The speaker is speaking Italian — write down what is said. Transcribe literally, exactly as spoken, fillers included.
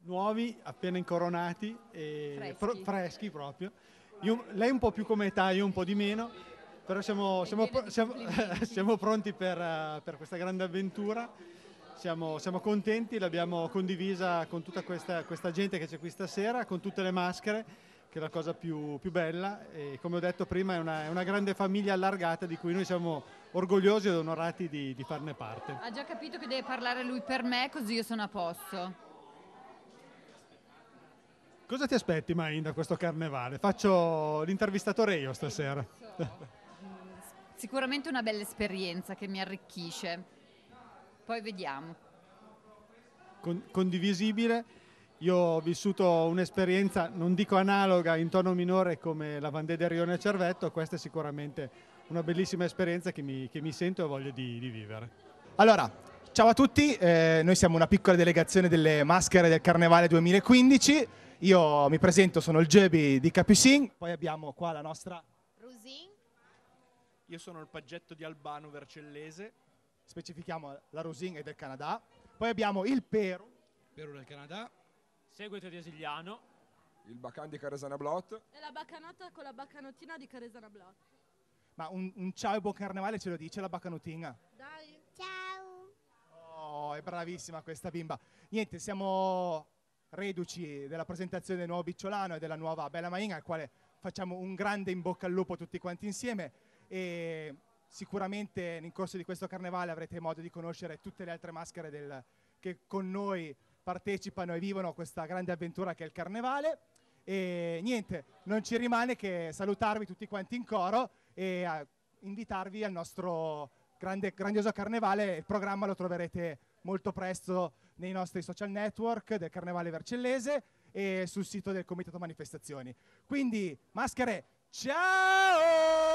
nuovi, appena incoronati e Freschi. pro- freschi proprio. Io- lei un po' più come età, io un po' di meno, però siamo, siamo, pieno pro- di siamo- complimenti. siamo pronti per, eh, per questa grande avventura. Siamo, siamo contenti, l'abbiamo condivisa con tutta questa, questa gente che c'è qui stasera, con tutte le maschere, che è la cosa più, più bella. E come ho detto prima, è una, è una grande famiglia allargata di cui noi siamo orgogliosi ed onorati di, di farne parte. Ha già capito che deve parlare lui per me, così io sono a posto. Cosa ti aspetti, Main, da questo carnevale? Faccio l'intervistatore io stasera. Sicuramente una bella esperienza che mi arricchisce. Poi vediamo. Con- condivisibile. Io ho vissuto un'esperienza, non dico analoga, in tono minore come la Vendée del Rione Cervetto. Questa è sicuramente una bellissima esperienza che mi, che mi sento e voglio di, di vivere. Allora, ciao a tutti, eh, noi siamo una piccola delegazione delle maschere del Carnevale duemilaquindici. Io mi presento, sono il Gebi di Capucin. Poi abbiamo qua la nostra... Rusin. Io sono il paggetto di Albano Vercellese. Specifichiamo, la Rosin è del Canada. Poi abbiamo il Peru. Peru del Canada. Seguito di Esigliano. Il Bacan di Caresana Blot. E la bacanotta con la bacanotina di Caresana Blot. Ma un, un ciao e buon carnevale ce lo dice la Bacanotina. Dai. Ciao! Oh, è bravissima questa bimba. Niente, siamo reduci della presentazione del nuovo Bicciolano e della nuova Bella Main, al quale facciamo un grande in bocca al lupo tutti quanti insieme. E sicuramente nel corso di questo carnevale avrete modo di conoscere tutte le altre maschere del, che con noi partecipano e vivono questa grande avventura che è il carnevale. E niente, non ci rimane che salutarvi tutti quanti in coro e eh, invitarvi al nostro grande, grandioso carnevale. Il programma lo troverete molto presto nei nostri social network del Carnevale Vercellese e sul sito del Comitato Manifestazioni. Quindi, maschere, ciao!